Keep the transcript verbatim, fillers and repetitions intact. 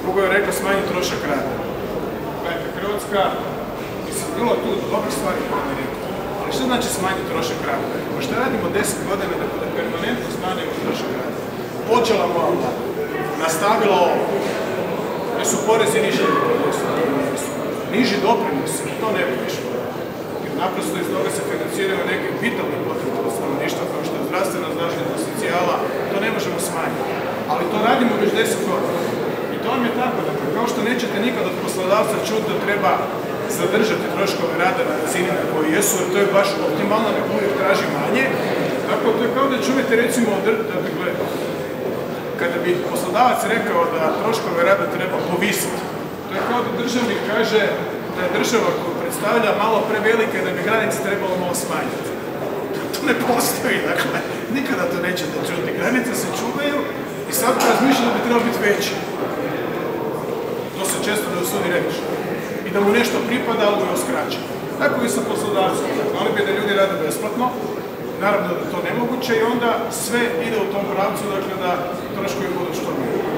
Drugo je rekao smanji trošak rada. Gledajte, Hrvatska, mislim, bilo tu dobrih stvari koje mi rekao. Ali što znači smanji trošak rada? Pa što radimo deset godina da kada permanentno smanjimo trošak rada? Počela moja vlada, nastavila ovo, jer su porezi niži, niži doprinosi, to ne bi više. Jer naprosto iz toga se financiraju neke vitalne potrebe od stanovništva, kao što je zdravstvena zaštita, socijala, to ne možemo smanjiti. Ali to radimo već deset godina. I to vam je tako, dakle, kao što nećete nikad od poslodavca čuti da treba zadržati troškove rada na razini na koji jesu, jer to je baš optimalno, nek uvijek traži manje. Tako, to je kao da čujete recimo od da bi gledali. Kada bi poslodavac rekao da troškove rada treba povisiti, to je kao da državnik kaže da je država koju predstavlja malo prevelike, da bi granice trebalo malo smanjiti. To ne postoji, dakle, nikada to nećete čuti. Granice se čuvaju i sad razmišljaju da bi trebalo biti veći. To se često ne usudi reći. I da mu nešto pripada, ali mu je uskraćeno. Tako i sa poslodavcima. Oni bi da ljudi rade besplatno, naravno da je to nemoguće i onda sve ide u tom pravcu, dakle da troškovi budu što manje.